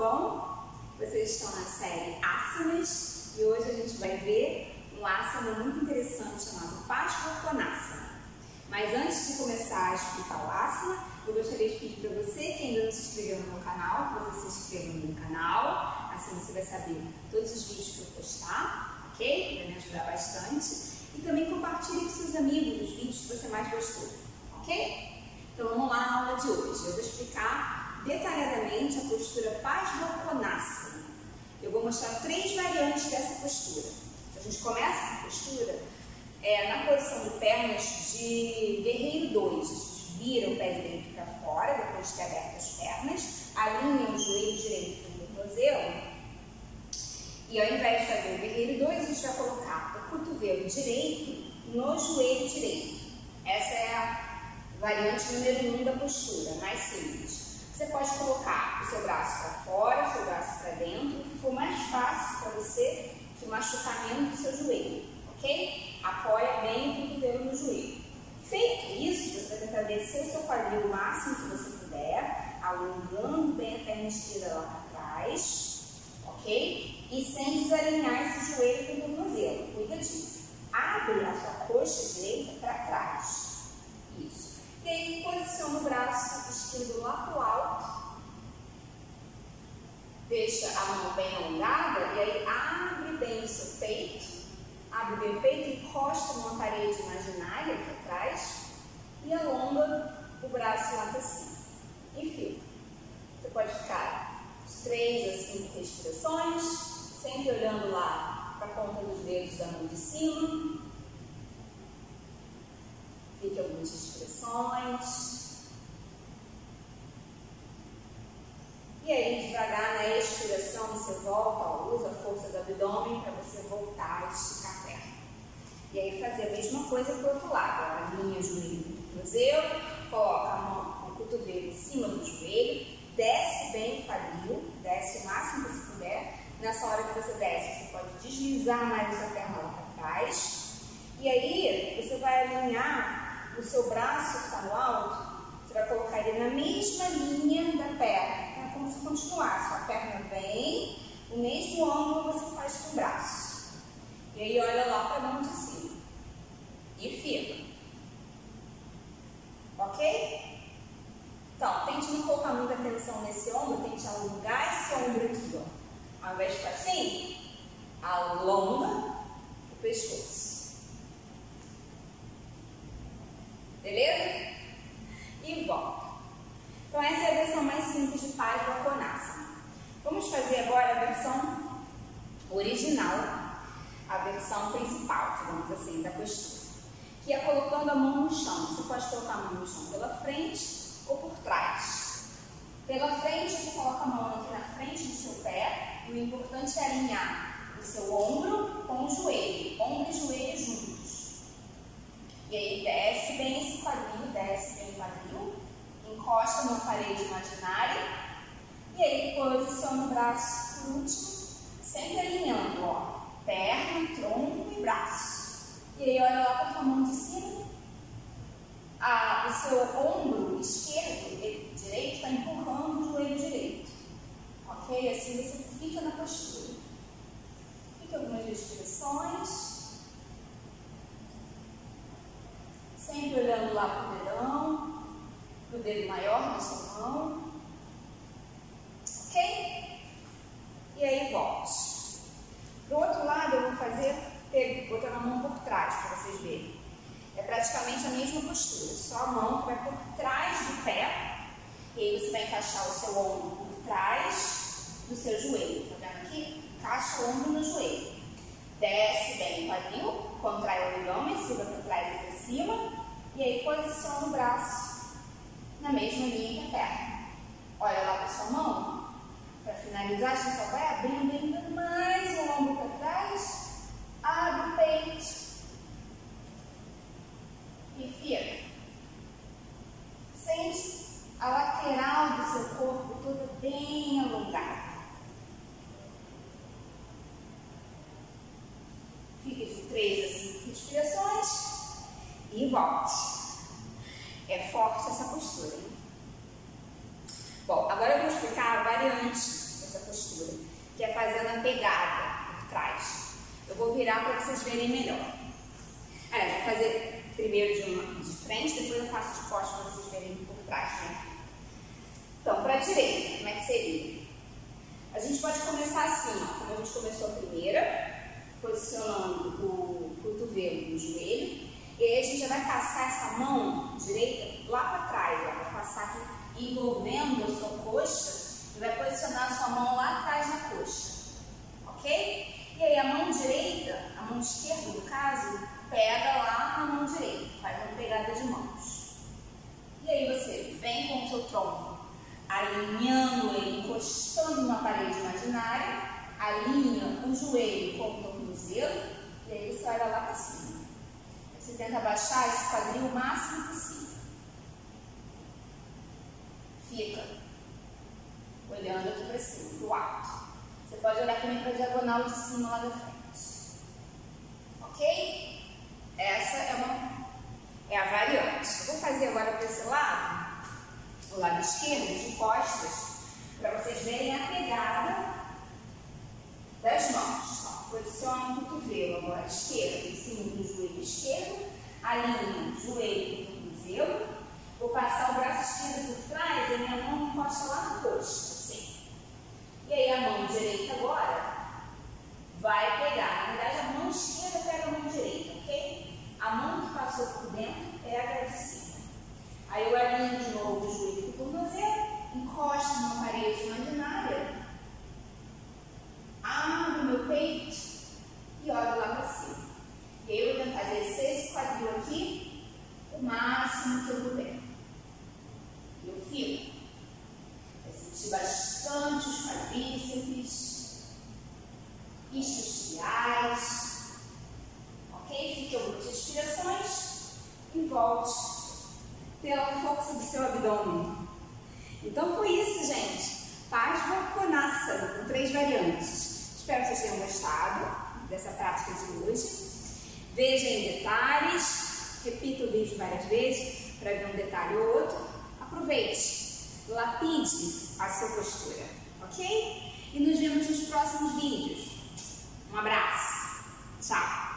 bom? Vocês estão na série Asanas e hoje a gente vai ver um asana muito interessante chamado Parsvakonasana. Mas antes de começar a explicar o asana, eu gostaria de pedir para você que ainda não se inscreveu no meu canal, que você se inscreva no meu canal, assim você vai saber todos os vídeos que eu postar, ok? Vai me ajudar bastante. E também compartilhe com seus amigos os vídeos que você mais gostou, ok? Então vamos lá na aula de hoje. Eu vou explicar detalhadamente a postura Parsvakonasana. Eu vou mostrar 3 variantes dessa postura. A gente começa essa postura na posição de pernas de guerreiro 2. A gente vira o pé direito para fora, depois de ter aberto as pernas, alinha o joelho direito no tornozelo. E ao invés de fazer o guerreiro 2, a gente vai colocar o cotovelo direito no joelho direito. Essa é a variante número 1 da postura, mais simples. Você pode colocar o seu braço para fora, o seu braço para dentro, o que for mais fácil para você que o machucamento do seu joelho, ok? Apoia bem o cotovelo no joelho. Feito isso, você vai tentar descer o seu quadril o máximo que você puder, alongando bem a perna esquerda lá para trás, ok? E sem desalinhar esse joelho com o tornozelo, cuida disso. Abre a sua coxa direita para trás. Isso. E aí, posiciona o braço esquerdo lá para o alto. Deixa a mão bem alongada e aí abre bem o seu peito. Abre bem o peito, encosta numa parede imaginária aqui atrás e alonga o braço lá para cima. E fica. Você pode ficar 3 a 5 respirações, sempre olhando lá para a ponta dos dedos da mão de cima. Fique algumas respirações. E aí, devagar na expiração, você volta, usa a força do abdômen para você voltar a esticar a perna. E aí, fazer a mesma coisa para o outro lado. Alinha o joelho no tornozelo, coloca a mão, o cotovelo em cima do joelho, desce bem o quadril, desce o máximo que você puder. Nessa hora que você desce, você pode deslizar mais a sua perna lá para trás. E aí, você vai alinhar o seu braço que está no alto, você vai colocar ele na mesma linha da perna. É como se continuasse. Sua perna vem, o mesmo ângulo você faz com o braço. E aí olha lá para a mão de cima. E fica. Ok? Então, tente não colocar muita tensão nesse ombro, tente alongar esse ombro aqui, ó. Ao invés de ficar assim, alonga o pescoço. Beleza? E volta. Então essa é a versão mais simples de Parsvakonasana. Vamos fazer agora a versão original, a versão principal, digamos assim, da postura, que é colocando a mão no chão. Você pode colocar a mão no chão pela frente ou por trás. Pela frente, você coloca a mão aqui na frente do seu pé, e o importante é alinhar o seu ombro com o joelho, ombro e joelho juntos. E aí desce bem esse quadril, desce bem o quadril, encosta numa parede imaginária e aí posiciona o braço por último, sempre alinhando, ó, perna, tronco e braço. E aí olha lá para a mão de cima, o seu ombro esquerdo, direito, está empurrando o joelho direito, ok? Assim você fica na postura. Fica algumas respirações. Sempre olhando lá para o dedão, para o dedo maior da sua mão. Ok? E aí volte. Do outro lado eu vou fazer, botando a mão por trás para vocês verem. É praticamente a mesma postura, só a mão que vai por trás do pé. E aí você vai encaixar o seu ombro por trás do seu joelho. Tá vendo aqui? Encaixa o ombro no joelho. Desce bem o quadril, contrai o abdômen, suba para trás e para cima. E aí posiciona o braço na mesma linha que a perna. Olha lá para sua mão. Para finalizar, a gente só vai abrindo ainda mais o ombro para trás. Abre o peito. E fica. Sente a lateral do seu corpo toda bem alongada. Fica de 3 a 5 respirações. E volte. É forte essa postura, hein? Bom, agora eu vou explicar a variante dessa pegada por trás. Eu vou virar para vocês verem melhor. Eu vou fazer primeiro de frente, depois eu faço de costas para vocês verem por trás, né? Então, para a direita, como é que seria? A gente pode começar assim, ó, como a gente começou a primeira, posicionando o cotovelo no joelho, e aí a gente já vai passar essa mão direita lá para trás, ó, vai passar aqui envolvendo a sua coxa e vai posicionar a sua mão lá atrás na coxa, ok? E aí a mão direita, a mão esquerda no caso, pega lá na mão direita, faz uma pegada de mãos. E aí você vem com o seu tronco alinhando ele, encostando numa parede imaginária, alinha o joelho com o tornozelo e aí você olha lá para cima. Você tenta abaixar esse quadril o máximo possível. Fica olhando aqui para cima, para o alto. Você pode olhar também para a diagonal de cima lá da frente. Ok? Essa é a variante. Eu vou fazer agora para esse lado, o lado esquerdo, de costas, para vocês verem a pegada das mãos. Posiciona o cotovelo agora esquerdo em cima do joelho esquerdo, alinha o joelho com o cotovelo, vou passar o braço esquerdo por trás e a minha mão encosta lá na coxa, assim. E aí a mão direita agora vai pegar, na verdade a mão esquerda pega a mão direita, ok? A mão que passou por dentro pega a de cima. Aí eu alinho de novo o joelho com o tornozelo, encosto numa parede imaginária, abro meu peito e olho lá para cima. E aí eu vou tentar descer esse quadril aqui o máximo que eu puder. E eu fico. Vai sentir bastante os quadríceps, isquiotibiais. Ok? Fique algumas respirações e volte pela força do seu abdômen. Então foi isso, gente. Parsvakonasana, com 3 variantes. Espero que vocês tenham gostado dessa prática de hoje. Veja em detalhes, repita o vídeo várias vezes para ver um detalhe ou outro. Aproveite, lapide a sua postura, ok? E nos vemos nos próximos vídeos. Um abraço, tchau!